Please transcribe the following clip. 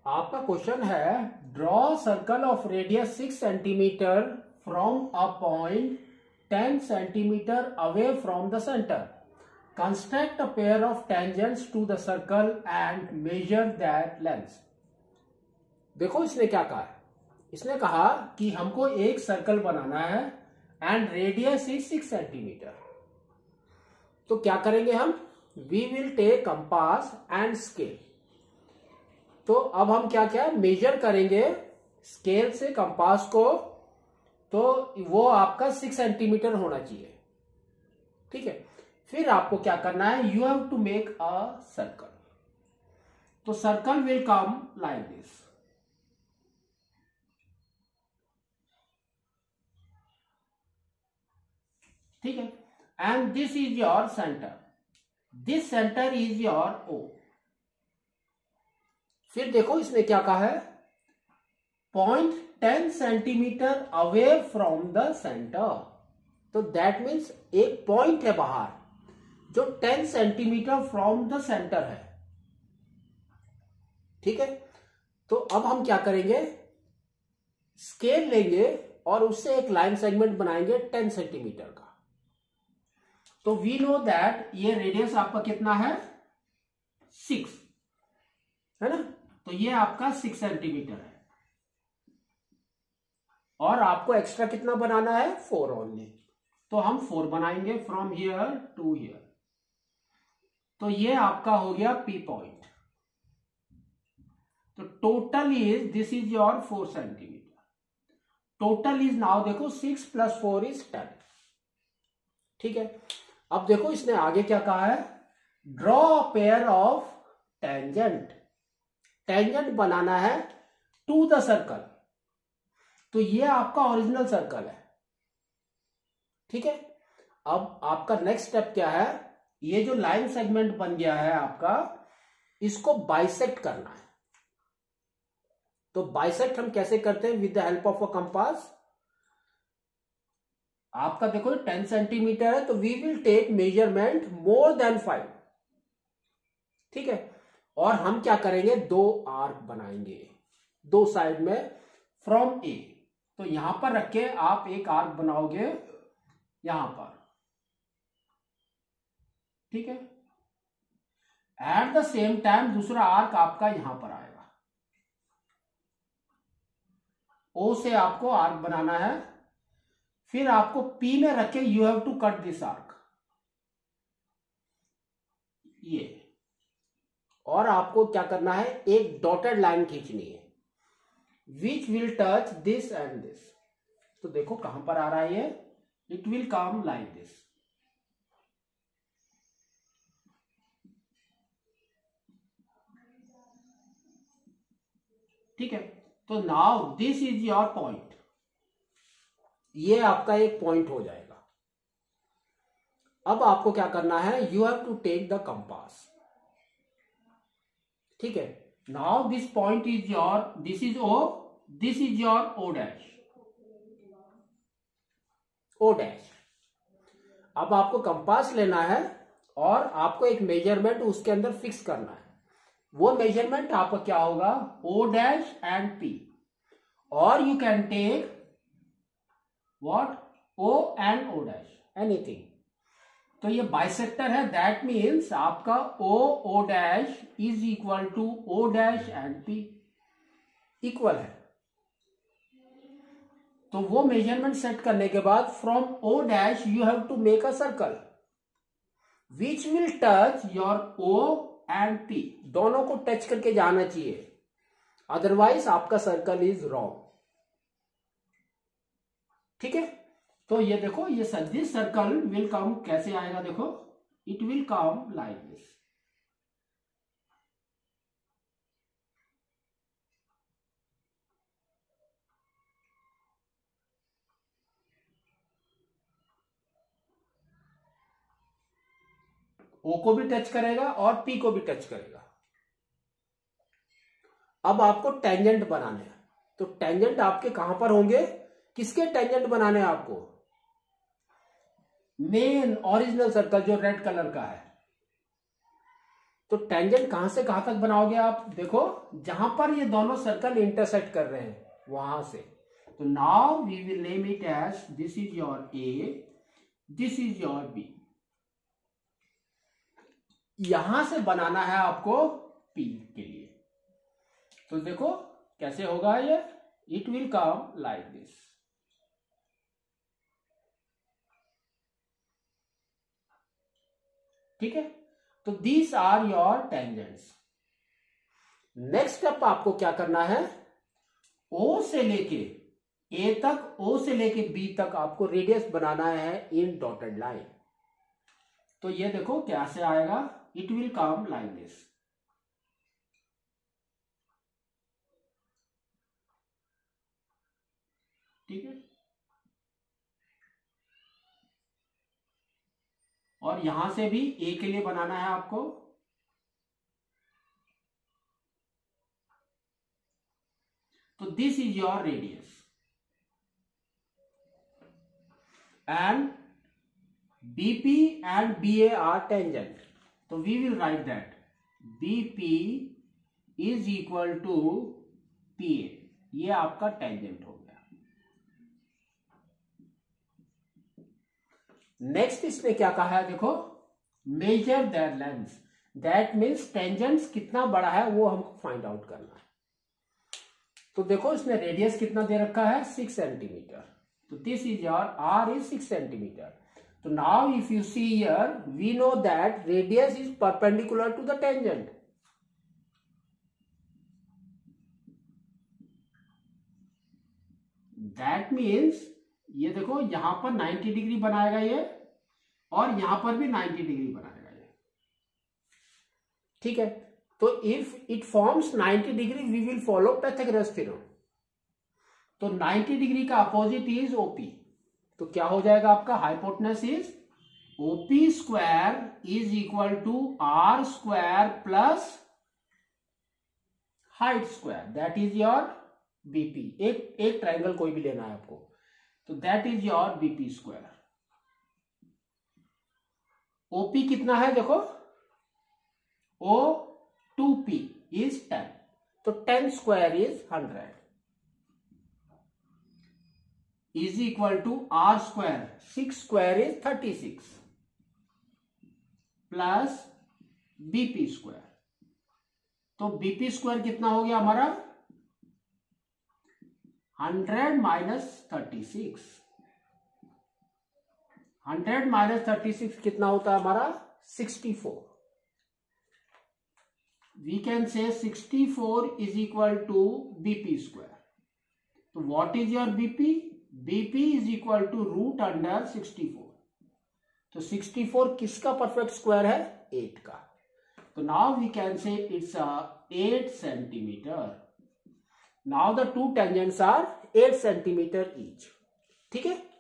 आपका क्वेश्चन है draw circle of radius 6 centimetre from a point 10 centimetre away from the centre, construct a pair of tangents to the circle and measure that length. देखो इसने क्या कहा है, इसने कहा कि हमको एक सर्कल बनाना है एंड रेडियस इज 6 सेंटीमीटर। तो क्या करेंगे हम, we will take compass and scale. तो अब हम क्या क्या मेजर करेंगे स्केल से कंपास को, तो वो आपका 6 सेंटीमीटर होना चाहिए। ठीक है, फिर आपको क्या करना है, you have to make a circle. तो circle will come like this. ठीक है, and this is your centre, this centre is your O. फिर देखो इसने क्या कहा है, point 10 centimetre away from the centre. तो दैट मीन्स एक पॉइंट है बाहर जो 10 सेंटीमीटर फ्रॉम द सेंटर है। ठीक है, तो अब हम क्या करेंगे, स्केल लेंगे और उससे एक लाइन सेगमेंट बनाएंगे 10 सेंटीमीटर का। तो वी नो दैट ये रेडियस आपका कितना है, 6 है ना। तो ये आपका 6 सेंटीमीटर है और आपको एक्स्ट्रा कितना बनाना है, 4 ओनली। तो हम 4 बनाएंगे फ्रॉम हियर टू हियर। तो ये आपका हो गया पी पॉइंट। तो total is, this is your 4 centimetre. Total is now देखो 6 + 4 = 10। ठीक है, अब देखो इसने आगे क्या कहा है, draw a pair of tangent. Tangent बनाना है टू द सर्कल। तो ये आपका ओरिजिनल सर्कल है। ठीक है, अब आपका नेक्स्ट स्टेप क्या है, ये जो लाइन सेगमेंट बन गया है आपका, इसको बाइसेक्ट करना है। तो बाइसेक्ट हम कैसे करते हैं, with the help of a compass. आपका देखो 10 सेंटीमीटर है, तो we will take measurement more than 5। ठीक है, और हम क्या करेंगे, 2 आर्क बनाएंगे दो साइड में फ्रॉम ए। तो यहां पर रख के आप एक आर्क बनाओगे यहां पर। ठीक है, एट द सेम टाइम दूसरा आर्क आपका यहां पर आएगा। ओ से आपको आर्क बनाना है, फिर आपको पी में रख के you have to cut this arc, ये। और आपको क्या करना है, एक डॉटेड लाइन खींचनी है which will touch this and this. तो देखो कहां पर आ रहा है ये, it will come like this. ठीक है, तो now this is your point. ये आपका एक पॉइंट हो जाएगा। अब आपको क्या करना है, you have to take the compass. ठीक है, now this point is your, this is O, this is your O dash, O dash. अब आपको कंपास लेना है और आपको एक मेजरमेंट उसके अंदर फिक्स करना है। वो मेजरमेंट आपका क्या होगा, ओ डैश एंड पी। और you can take what, O and O dash, anything. तो ये बाइसेक्टर है, दैट मीन्स आपका O O dash is equal to O dash and P, equal है। तो वो मेजरमेंट सेट करने के बाद from O dash you have to make a circle which will touch your O and P. दोनों को touch करके जाना चाहिए, अदरवाइज आपका सर्कल इज रॉन्ग। ठीक है, तो ये देखो, ये दिस सर्कल विल कम, कैसे आएगा देखो, it will come like this. O को भी टच करेगा और पी को भी टच करेगा। अब आपको टेंजेंट बनाने हैं। तो टेंजेंट आपके कहां पर होंगे, किसके टेंजेंट बनाने हैं आपको, मेन ओरिजिनल सर्कल जो रेड कलर का है। तो टेंजेंट कहां से कहां तक बनाओगे आप, देखो जहां पर ये दोनों सर्कल इंटरसेक्ट कर रहे हैं वहां से। तो now we will name it as this is your A, this is your B. यहां से बनाना है आपको P के लिए। तो देखो कैसे होगा ये, it will come like this. ठीक है, तो these are your tangents. Next step आपको क्या करना है, O से लेके A तक, O से लेके B तक आपको रेडियस बनाना है इन डॉटेड लाइन। तो ये देखो कैसे आएगा, it will come like this. ठीक है, और यहां से भी A के लिए बनाना है आपको। तो this is your radius and BP and BA are tangent. So we will write that BP is equal to PA. ये आपका टेंजेंट हो गया। नेक्स्ट इसमें क्या कहा है देखो, measure their length. That means tangents कितना बड़ा है वो हमको फाइंड आउट करना है। तो देखो इसने रेडियस कितना दे रखा है, 6 सेंटीमीटर। तो this is your R is 6 centimetre. So now if you see here, we know that radius is perpendicular to the tangent. That means ये देखो यहां पर 90 डिग्री बनाएगा ये, और यहां पर भी 90 डिग्री बनाएगा ये। ठीक है, तो if it forms 90 degree we will follow Pythagoras theorem. तो 90 डिग्री का अपोजिट इज OP। तो क्या हो जाएगा आपका, hypotenuse is OP square is equal to R square plus height square, that is your BP। एक ट्रायंगल कोई भी लेना है आपको, तो that is your BP square. OP कितना है देखो, O2P इज 10, तो 10 square is 100 is equal to R square, 6 square is 36 plus BP square। तो BP स्क्वायर कितना हो गया हमारा, 100 माइनस 36। 100 माइनस 36 कितना होता है हमारा, 64। We can say 64 is equal to BP square. तो what is your BP? BP is equal to root under 64। तो 64 किसका परफेक्ट स्क्वायर है, 8 का। तो now we can say it's 8 centimetre. Now the two tangents are 8 centimetre each. ठीक है,